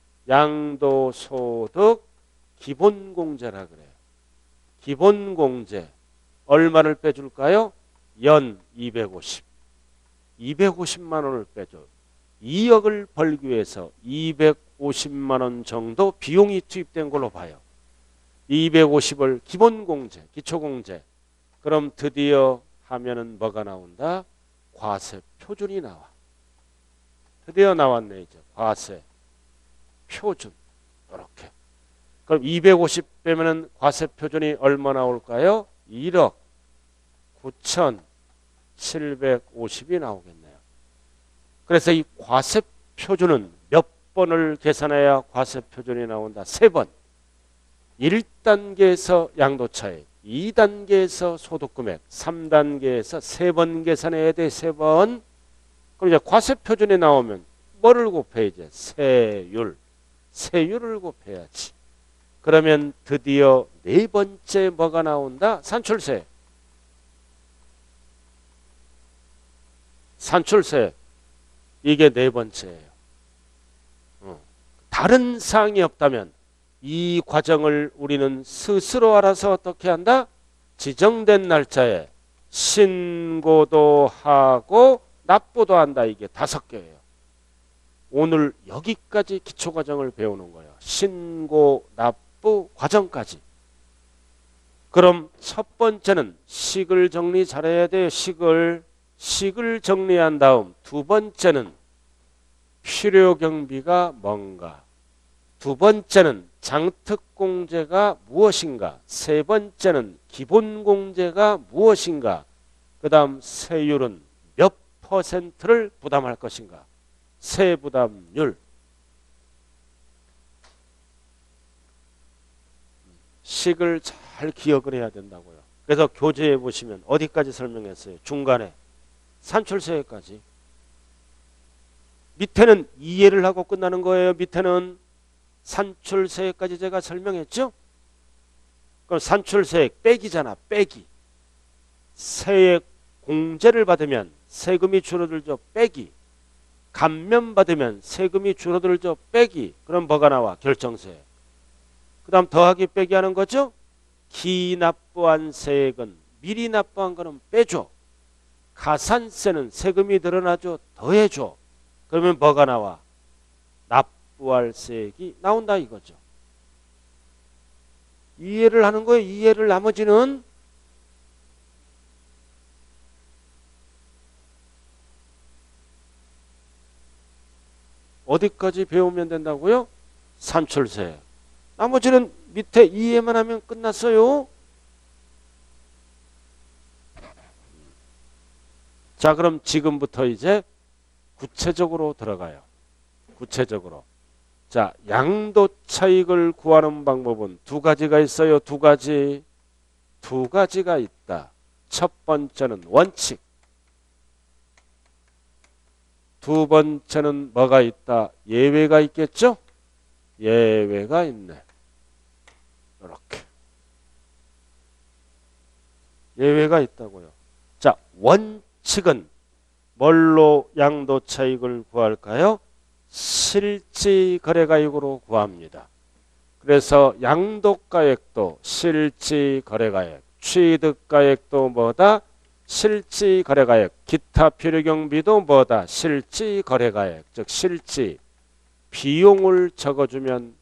[SPEAKER 1] 양도소득 기본공제라 그래요. 기본공제 얼마를 빼줄까요? 연 이백오십. 이백오십만 원을 빼줘. 이억을 벌기 위해서 이백오십만 원 정도 비용이 투입된 걸로 봐요. 이백오십을 기본공제, 기초공제. 그럼 드디어 하면은 뭐가 나온다? 과세 표준이 나와. 드디어 나왔네 이제. 과세 표준. 이렇게. 그럼 이백오십 빼면은 과세 표준이 얼마 나올까요? 일억 구천칠백오십이 나오겠네요. 그래서 이 과세 표준은 몇 번을 계산해야 과세 표준이 나온다? 세 번. 일 단계에서 양도차익, 이 단계에서 소득금액, 삼 단계에서 세 번 계산해야 돼. 세 번. 그럼 이제 과세 표준이 나오면 뭐를 곱해야지? 세율. 세율을 곱해야지. 그러면 드디어 네 번째 뭐가 나온다? 산출세. 산출세. 이게 네 번째예요. 어. 다른 사항이 없다면 이 과정을 우리는 스스로 알아서 어떻게 한다? 지정된 날짜에 신고도 하고 납부도 한다. 이게 다섯 개예요. 오늘 여기까지 기초과정을 배우는 거예요. 신고, 납부, 과정까지. 그럼 첫 번째는 식을 정리 잘해야 돼요. 식을. 식을 정리한 다음 두 번째는 필요경비가 뭔가. 두 번째는 장특공제가 무엇인가. 세 번째는 기본공제가 무엇인가. 그 다음 세율은 몇 퍼센트를 부담할 것인가. 세부담률. 식을 잘 기억을 해야 된다고요. 그래서 교재에 보시면 어디까지 설명했어요? 중간에 산출세까지. 밑에는 이해를 하고 끝나는 거예요. 밑에는 산출세까지 제가 설명했죠? 그럼 산출세액 빼기잖아. 빼기. 세액 공제를 받으면 세금이 줄어들죠. 빼기. 감면받으면 세금이 줄어들죠. 빼기. 그럼 뭐가 나와? 결정세. 그 다음 더하기 빼기 하는 거죠. 기납부한 세액은 미리 납부한 거는 빼줘. 가산세는 세금이 늘어나죠. 더해줘. 그러면 뭐가 나와? 납부할 세액이 나온다 이거죠. 이해를 하는 거예요. 이해를. 나머지는 어디까지 배우면 된다고요? 산출세. 나머지는 밑에 이해만 하면 끝났어요. 자, 그럼 지금부터 이제 구체적으로 들어가요. 구체적으로. 자, 양도차익을 구하는 방법은 두 가지가 있어요. 두 가지. 두 가지가 있다. 첫 번째는 원칙. 두 번째는 뭐가 있다? 예외가 있겠죠? 예외가 있네. 이렇게. 예외가 있다고요. 자, 원칙은 뭘로 양도차익을 구할까요? 실지거래가액으로 구합니다. 그래서 양도가액도 실지거래가액, 취득가액도 뭐다? 실지거래가액, 기타 필요경비도 뭐다? 실지거래가액, 즉 실지. 비용을 적어주면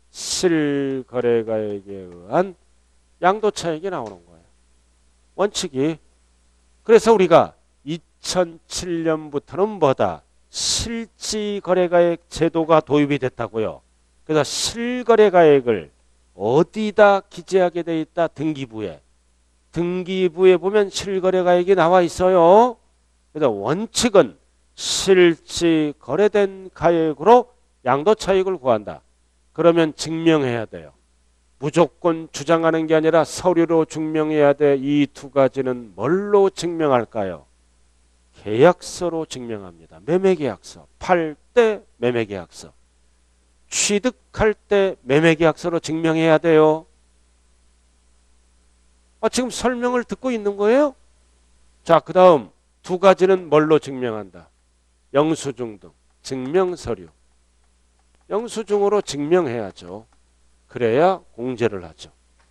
[SPEAKER 1] 실거래가액에 의한 양도차익이 나오는 거예요. 원칙이. 그래서 우리가 이천칠 년부터는 뭐다? 실지거래가액 제도가 도입이 됐다고요. 그래서 실거래가액을 어디다 기재하게 돼 있다? 등기부에. 등기부에 보면 실거래가액이 나와 있어요. 그래서 원칙은 실지 거래된 가액으로 양도차익을 구한다. 그러면 증명해야 돼요. 무조건 주장하는 게 아니라 서류로 증명해야 돼. 이 두 가지는 뭘로 증명할까요? 계약서로 증명합니다. 매매계약서. 팔 대 매매계약서. 취득할 때 매매계약서로 증명해야 돼요. 아, 지금 설명을 듣고 있는 거예요? 자, 그 다음 두 가지는 뭘로 증명한다? 영수증 등 증명서류. 영수증으로 증명해야죠. 그래야 공제를 하죠.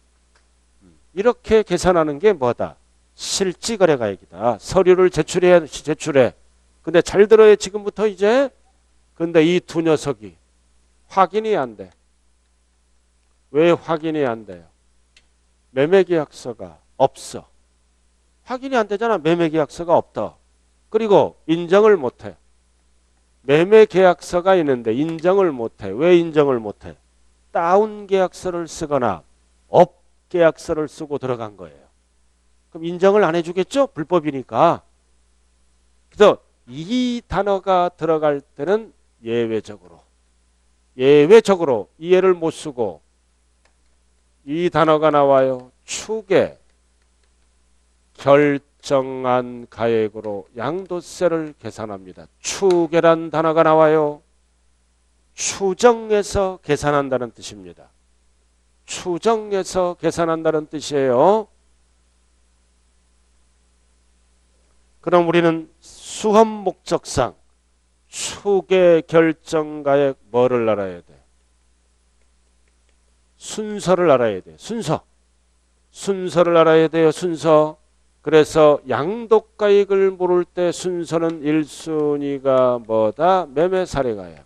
[SPEAKER 1] 이렇게 계산하는 게 뭐다? 실지거래가액이다. 서류를 제출해야 제출해. 근데 잘 들어요. 지금부터 이제. 근데 이 두 녀석이 확인이 안 돼. 왜 확인이 안 돼요? 매매계약서가 없어. 확인이 안 되잖아. 매매계약서가 없다. 그리고 인정을 못해. 매매계약서가 있는데 인정을 못해. 왜 인정을 못해? 다운계약서를 쓰거나 업계약서를 쓰고 들어간 거예요. 그럼 인정을 안 해주겠죠? 불법이니까. 그래서 이 단어가 들어갈 때는 예외적으로 예외적으로 이해를 못 쓰고 이 단어가 나와요. 추계 결정한 가액으로 양도세를 계산합니다. 추계란 단어가 나와요. 추정해서 계산한다는 뜻입니다. 추정해서 계산한다는 뜻이에요. 그럼 우리는 수험 목적상 추계 결정가액 뭐를 알아야 돼? 순서를 알아야 돼. 순서. 순서를 알아야 돼요. 순서. 그래서 양도가액을 물을 때 순서는 일 순위가 뭐다? 매매사례가액.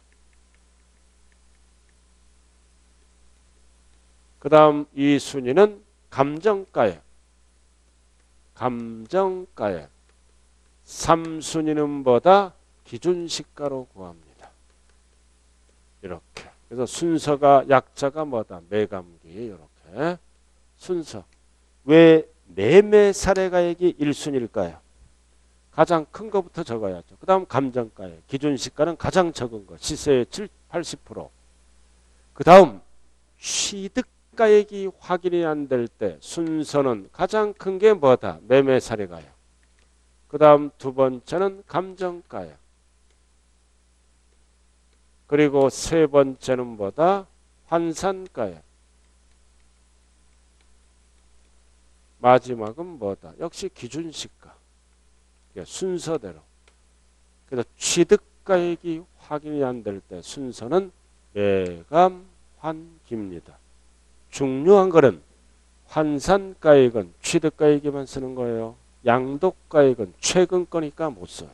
[SPEAKER 1] 그 다음 이 순위는 감정가액. 감정가액. 삼 순위는 뭐다? 기준시가로 구합니다. 이렇게. 그래서 순서가 약자가 뭐다? 매감기. 이렇게. 순서. 왜 매매사례가액이 일 순위일까요? 가장 큰 것부터 적어야죠. 그 다음 감정가액. 기준시가는 가장 적은 거. 시세의 팔십 퍼센트. 그 다음 취득가액이 확인이 안 될 때 순서는 가장 큰 게 뭐다? 매매사례가액. 그 다음 두 번째는 감정가액. 그리고 세 번째는 뭐다? 환산가액. 마지막은 뭐다? 역시 기준시가. 순서대로. 그래서 취득가액이 확인이 안 될 때 순서는 매감환기입니다. 중요한 거는 환산가액은 취득가액에만 쓰는 거예요. 양도가액은 최근 거니까 못 써요.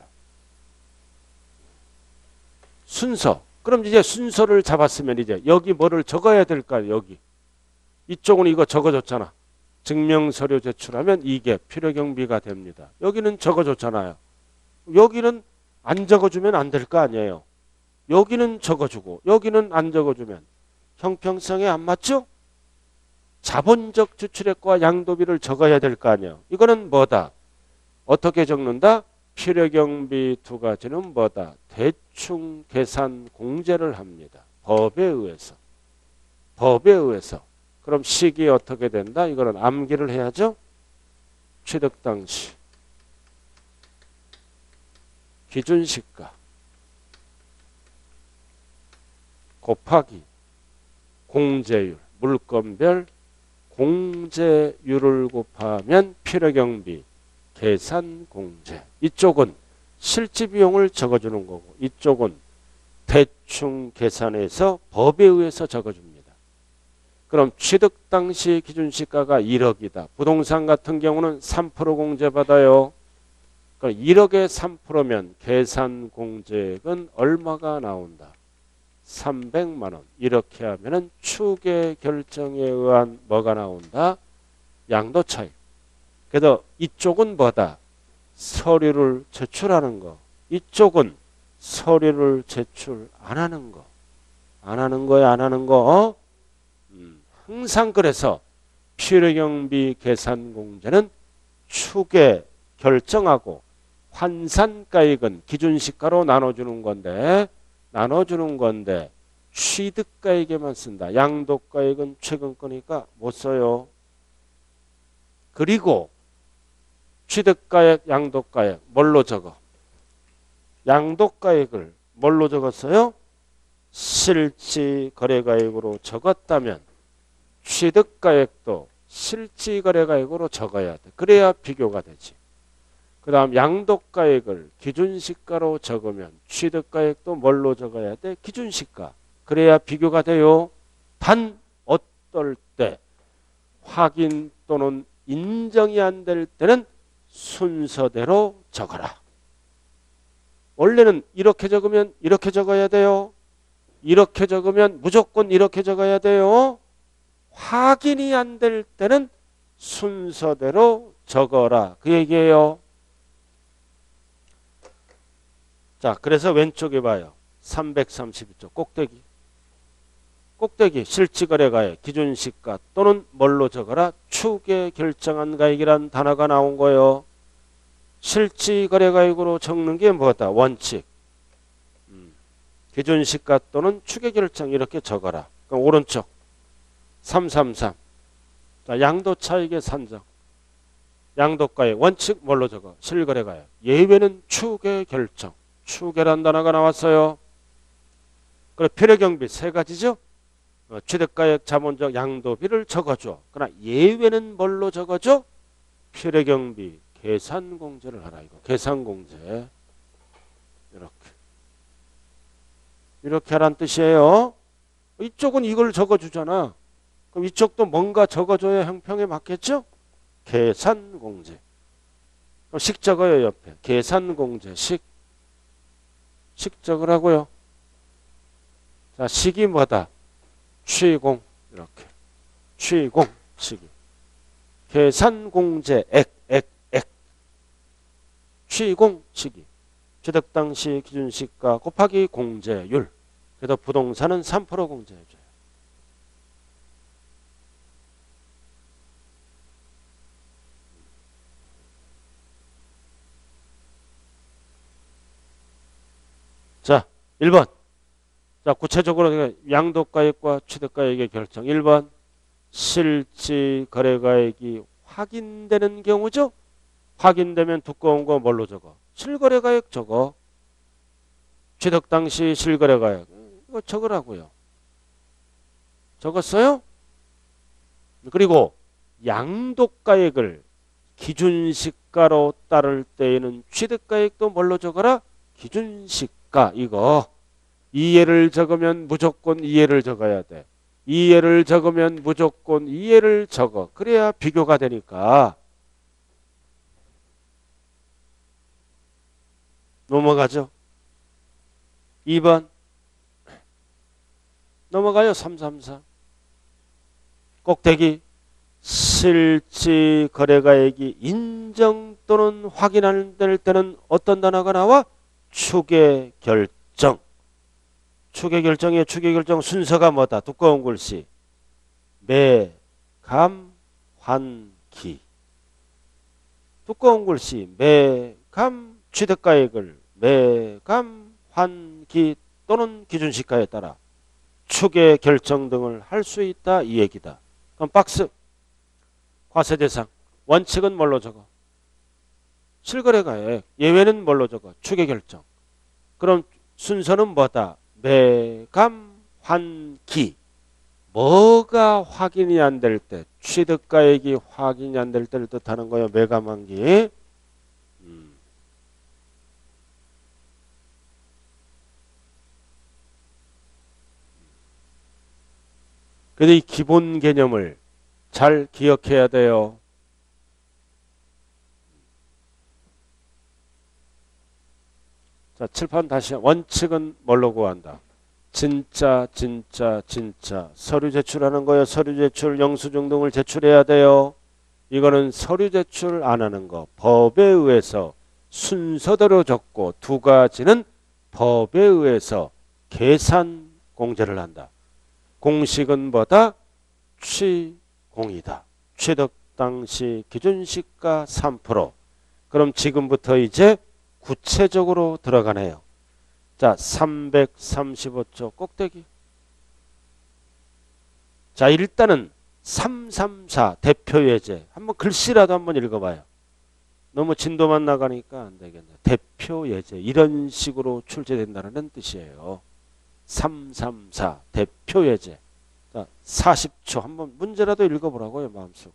[SPEAKER 1] 순서. 그럼 이제 순서를 잡았으면 이제 여기 뭐를 적어야 될까요? 여기. 이쪽은 이거 적어줬잖아. 증명서류 제출하면 이게 필요경비가 됩니다. 여기는 적어줬잖아요. 여기는 안 적어주면 안 될 거 아니에요. 여기는 적어주고 여기는 안 적어주면 형평성에 안 맞죠? 자본적 지출액과 양도비를 적어야 될 거 아니에요. 이거는 뭐다? 어떻게 적는다? 필요경비 두 가지는 뭐다? 대충 계산 공제를 합니다. 법에 의해서. 법에 의해서. 그럼 시기 어떻게 된다? 이거는 암기를 해야죠. 취득 당시 기준시가 곱하기 공제율, 물건별 공제율을 곱하면 필요경비 계산 공제. 이쪽은 실지 비용을 적어주는 거고 이쪽은 대충 계산해서 법에 의해서 적어줍니다. 그럼 취득 당시 기준시가가 일억이다. 부동산 같은 경우는 삼 퍼센트 공제받아요. 그럼 일억에 삼 퍼센트면 계산 공제액은 얼마가 나온다? 삼백만 원. 이렇게 하면은 추계 결정에 의한 뭐가 나온다? 양도 차익. 그래서 이쪽은 뭐다? 서류를 제출하는 거. 이쪽은 서류를 제출 안 하는 거. 안 하는 거야, 안 하는 거. 어? 음, 항상 그래서 필요경비 계산 공제는 추계 결정하고 환산가액은 기준시가로 나눠주는 건데 나눠주는 건데 취득가액에만 쓴다. 양도가액은 최근 거니까 못 써요. 그리고 취득가액, 양도가액 뭘로 적어? 양도가액을 뭘로 적었어요? 실지거래가액으로 적었다면 취득가액도 실지거래가액으로 적어야 돼. 그래야 비교가 되지. 그 다음 양도가액을 기준시가로 적으면 취득가액도 뭘로 적어야 돼? 기준시가. 그래야 비교가 돼요. 단 어떨 때 확인 또는 인정이 안 될 때는 순서대로 적어라. 원래는 이렇게 적으면 이렇게 적어야 돼요. 이렇게 적으면 무조건 이렇게 적어야 돼요. 확인이 안 될 때는 순서대로 적어라. 그 얘기예요. 자, 그래서 왼쪽에 봐요. 삼백삼십이 쪽 꼭대기. 꼭대기 실지거래가액 기준시가 또는 뭘로 적어라? 추계 결정한 가액이란 단어가 나온 거예요. 실지거래가액으로 적는 게 뭐다? 원칙. 음. 기준시가 또는 추계 결정 이렇게 적어라. 그럼 오른쪽 삼삼삼. 자, 양도차익의 산정. 양도가액 원칙 뭘로 적어? 실거래가액. 예외는 추계 결정. 추계란 단어가 나왔어요. 그리고 필요경비 세 가지죠. 어, 취득가액, 자본적, 양도비를 적어줘. 그러나 예외는 뭘로 적어줘? 필요경비, 계산공제를 하라. 이거 계산공제. 이렇게 이렇게 하란 뜻이에요. 이쪽은 이걸 적어주잖아. 그럼 이쪽도 뭔가 적어줘야 형평에 맞겠죠? 계산공제. 그럼 식 적어요 옆에. 계산공제 식. 식 적으라고요. 자, 식이 뭐다? 취공. 이렇게. 취공 식이. 계산공제 액, 액, 액. 취공 식이. 취득 당시 기준시가 곱하기 공제율. 그래서 부동산은 삼 퍼센트 공제해줘요. 자, 일 번. 자, 구체적으로 양도가액과 취득가액의 결정. 일 번. 실지거래가액이 확인되는 경우죠. 확인되면 두꺼운 거 뭘로 적어? 실거래가액 적어. 취득 당시 실거래가액. 이거 적으라고요. 적었어요? 그리고 양도가액을 기준시가로 따를 때에는 취득가액도 뭘로 적어라? 기준시가. 이거 이해를 적으면 무조건 이해를 적어야 돼. 이해를 적으면 무조건 이해를 적어. 그래야 비교가 되니까. 넘어가죠. 이 번 넘어가요. 삼삼사 꼭대기 실지거래가액이 인정 또는 확인 안 될 때는 어떤 단어가 나와? 추계결정. 추계결정의 추계결정 순서가 뭐다? 두꺼운 글씨 매, 감, 환, 기. 두꺼운 글씨 매, 감, 취득가액을 매, 감, 환, 기 또는 기준시가에 따라 추계결정 등을 할 수 있다 이 얘기다. 그럼 박스 과세대상 원칙은 뭘로 적어? 실거래가액. 예외는 뭘로 적어? 추계결정. 그럼 순서는 뭐다? 매, 감, 환, 기. 뭐가 확인이 안 될 때? 취득가액이 확인이 안 될 때를 뜻하는 거예요. 매감환기. 음. 그래서 이 기본 개념을 잘 기억해야 돼요. 자, 칠판 다시. 원칙은 뭘로 구한다? 진짜 진짜 진짜 서류 제출하는 거예요. 서류 제출 영수증 등을 제출해야 돼요. 이거는 서류 제출 안 하는 거. 법에 의해서 순서대로 적고 두 가지는 법에 의해서 계산 공제를 한다. 공식은 뭐다? 취공이다. 취득 당시 기준시가 삼 퍼센트. 그럼 지금부터 이제 구체적으로 들어가네요. 자, 삼백삼십오 쪽 꼭대기. 자, 일단은 삼삼사 대표예제. 한번 글씨라도 한번 읽어봐요. 너무 진도만 나가니까 안 되겠네. 대표예제. 이런 식으로 출제된다는 뜻이에요. 삼삼사 대표 예제. 자, 사십 초 한번 문제라도 읽어보라고요, 마음속으로.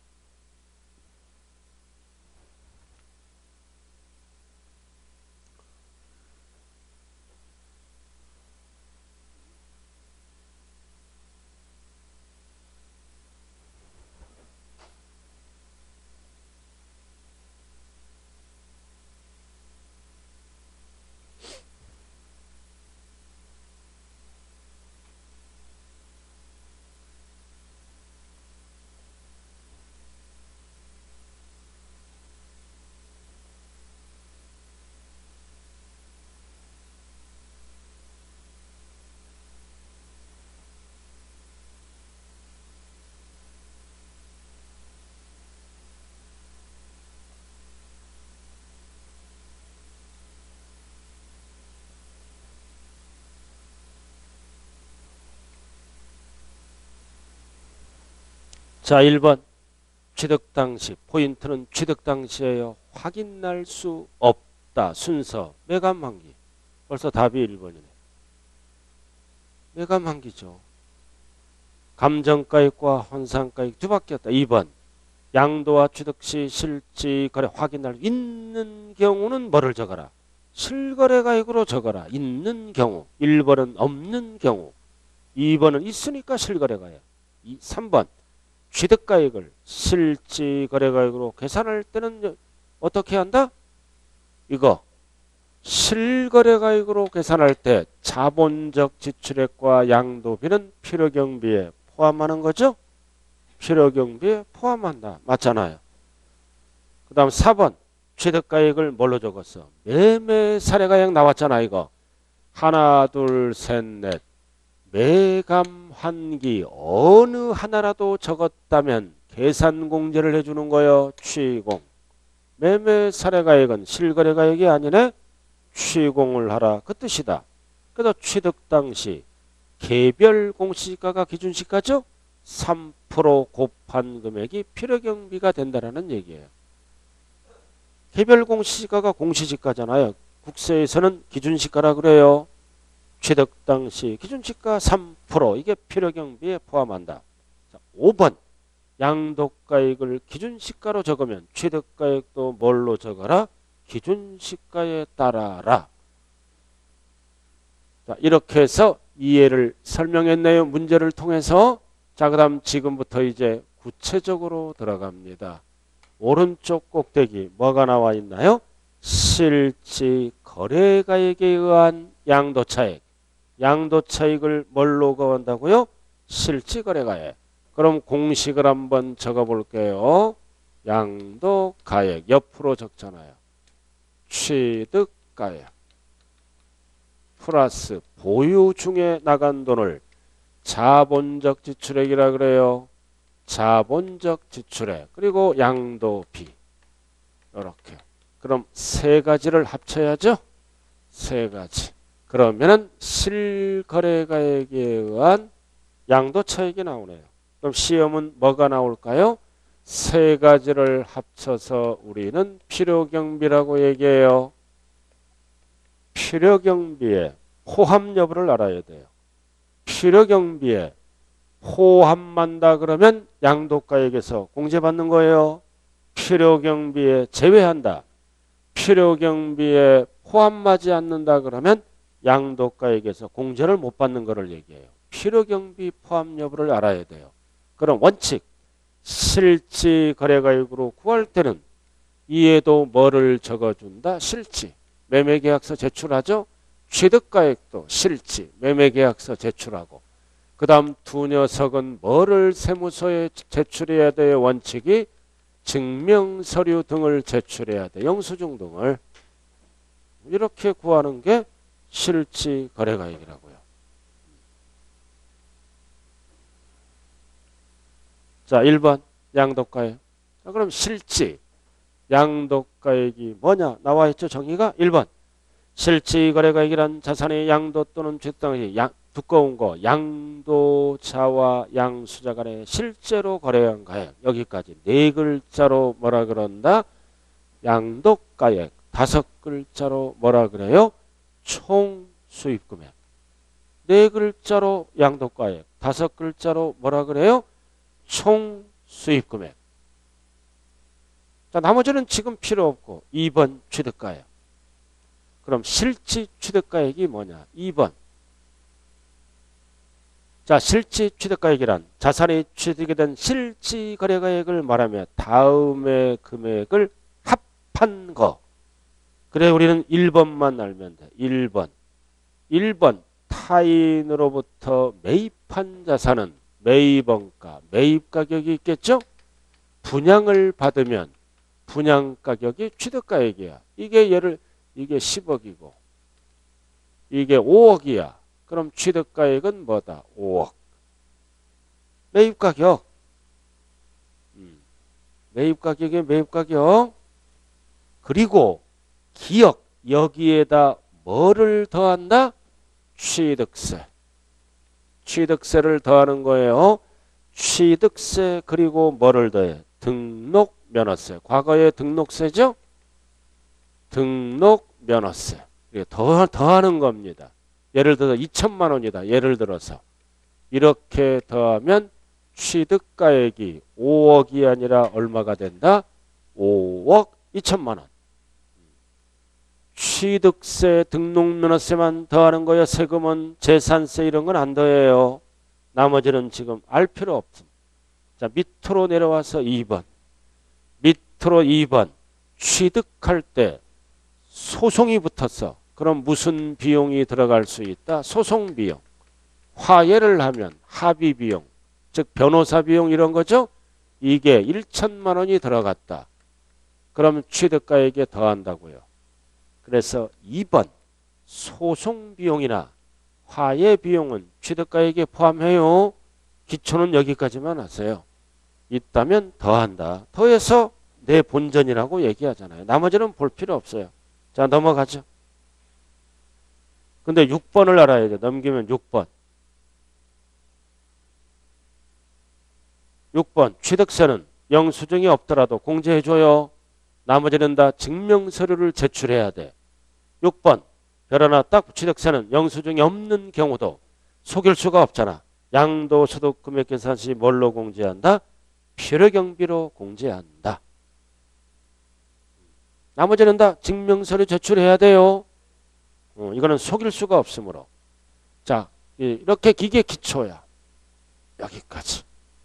[SPEAKER 1] 자, 일 번 취득 당시, 포인트는 취득 당시에요. 확인할 수 없다. 순서 매감환기. 벌써 답이 일 번이네. 매감환기죠. 감정가액과 혼상가액 두 바뀌었다. 이 번 양도와 취득 시 실지 거래 확인할 있는 경우는 뭐를 적어라? 실거래가액으로 적어라. 있는 경우. 일 번은 없는 경우. 이 번은 있으니까 실거래가액. 삼 번 취득가액을 실지거래가액으로 계산할 때는 어떻게 한다? 이거 실거래가액으로 계산할 때 자본적 지출액과 양도비는 필요경비에 포함하는 거죠? 필요경비에 포함한다. 맞잖아요. 그 다음 사 번 취득가액을 뭘로 적었어? 매매사례가액 나왔잖아. 이거 하나 둘 셋 넷 매감환기 어느 하나라도 적었다면 계산공제를 해주는 거예요. 취공. 매매사례가액은 실거래가액이 아니네. 취공을 하라. 그 뜻이다. 그래서 취득 당시 개별 공시지가가 기준시가죠. 삼 퍼센트 곱한 금액이 필요경비가 된다는 얘기예요. 개별 공시지가가 공시지가잖아요. 국세에서는 기준시가라 그래요. 취득 당시 기준시가 삼 퍼센트 이게 필요경비에 포함한다. 자, 오 번 양도가액을 기준시가로 적으면 취득가액도 뭘로 적어라? 기준시가에 따라라. 자, 이렇게 해서 이해를 설명했네요. 문제를 통해서. 자, 그 다음 지금부터 이제 구체적으로 들어갑니다. 오른쪽 꼭대기 뭐가 나와 있나요? 실지 거래가액에 의한 양도차익. 양도차익을 뭘로 구한다고요? 실지거래가액. 그럼 공식을 한번 적어볼게요. 양도가액 옆으로 적잖아요. 취득가액 플러스 보유 중에 나간 돈을 자본적 지출액이라 그래요. 자본적 지출액 그리고 양도비. 이렇게. 그럼 세 가지를 합쳐야죠. 세 가지. 그러면은 실거래가액에 의한 양도차익이 나오네요. 그럼 시험은 뭐가 나올까요? 세 가지를 합쳐서 우리는 필요경비라고 얘기해요. 필요경비의 포함 여부를 알아야 돼요. 필요경비에 포함한다 그러면 양도가액에서 공제받는 거예요. 필요경비에 제외한다. 필요경비에 포함하지 않는다 그러면 양도가액에서 공제를 못 받는 거를 얘기해요. 필요경비 포함 여부를 알아야 돼요. 그럼 원칙 실지거래가액으로 구할 때는 이에도 뭐를 적어준다? 실지. 매매계약서 제출하죠. 취득가액도 실지. 매매계약서 제출하고. 그 다음 두 녀석은 뭐를 세무서에 제출해야 돼요? 원칙이 증명서류 등을 제출해야 돼. 영수증 등을. 이렇게 구하는 게 실지거래가액이라고요. 자, 일 번 양도가액. 자, 그럼 실지 양도가액이 뭐냐? 나와 있죠. 정의가 일 번 실지거래가액이란 자산의 양도 또는 취득 당시 양, 두꺼운 거 양도자와 양수자 간에 실제로 거래한 가액. 여기까지 네 글자로 뭐라 그런다? 양도가액. 다섯 글자로 뭐라 그래요? 총 수입금액. 네 글자로 양도가액, 다섯 글자로 뭐라 그래요? 총 수입금액. 자, 나머지는 지금 필요 없고 이 번 취득가액. 그럼 실질 취득가액이 뭐냐? 이 번. 자, 실질 취득가액이란 자산이 취득이 된 실질 거래가액을 말하며 다음의 금액을 합한 거. 그래 우리는 일 번만 알면 돼. 일 번. 일 번 타인으로부터 매입한 자산은 매입원가, 매입가격이 있겠죠? 분양을 받으면 분양가격이 취득가액이야. 이게 예를 이게 십억이고 이게 오억이야. 그럼 취득가액은 뭐다? 오억. 매입가격. 음. 매입가격이 매입가격. 그리고 기억. 여기에다 뭐를 더한다? 취득세. 취득세를 더하는 거예요. 취득세 그리고 뭐를 더해? 등록면허세. 과거에 등록세죠? 등록면허세. 더, 더하는 겁니다. 예를 들어서 이천만 원이다. 예를 들어서. 이렇게 더하면 취득가액이 오억이 아니라 얼마가 된다? 오억 이천만 원. 취득세, 등록면허세만 더하는 거예요. 세금은 재산세 이런 건 안 더해요. 나머지는 지금 알 필요 없음. 자, 밑으로 내려와서 이 번. 밑으로 이 번. 취득할 때 소송이 붙었어. 그럼 무슨 비용이 들어갈 수 있다? 소송 비용. 화해를 하면 합의 비용. 즉 변호사 비용 이런 거죠. 이게 일천만 원이 들어갔다. 그럼 취득가액에 더한다고요. 그래서 이 번 소송 비용이나 화해 비용은 취득가액에 포함해요. 기초는 여기까지만 하세요. 있다면 더한다. 더해서 내 본전이라고 얘기하잖아요. 나머지는 볼 필요 없어요. 자, 넘어가죠. 근데 육 번을 알아야 돼. 넘기면 육 번. 육 번 취득세는 영수증이 없더라도 공제해줘요. 나머지는 다 증명서류를 제출해야 돼. 육 번 별 하나 딱 취득세는 영수증이 없는 경우도 속일 수가 없잖아. 양도소득 금액계산 시 뭘로 공제한다? 필요경비로 공제한다. 나머지는 다 증명서류 제출해야 돼요. 어, 이거는 속일 수가 없으므로. 자, 이렇게 기계 기초야. 여기까지.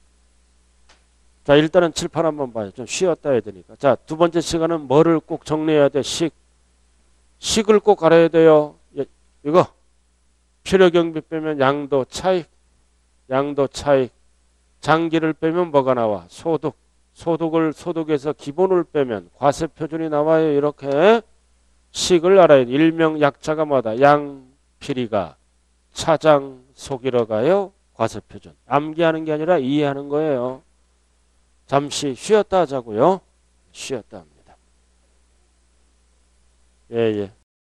[SPEAKER 1] 자, 일단은 칠판 한번 봐요. 좀 쉬었다 해야 되니까. 자, 두 번째 시간은 뭐를 꼭 정리해야 돼? 식. 식을 꼭 알아야 돼요. 이거. 필요경비 빼면 양도 차익. 양도 차익. 장기를 빼면 뭐가 나와? 소득. 소득을 소득에서 기본을 빼면 과세표준이 나와요. 이렇게. 식을 알아야 돼. 일명 약자가 뭐다? 양필이가 차장 속이러 가요. 과세표준. 암기하는 게 아니라 이해하는 거예요. 잠시 쉬었다 하자고요. 쉬었다 합니다. 예, 예.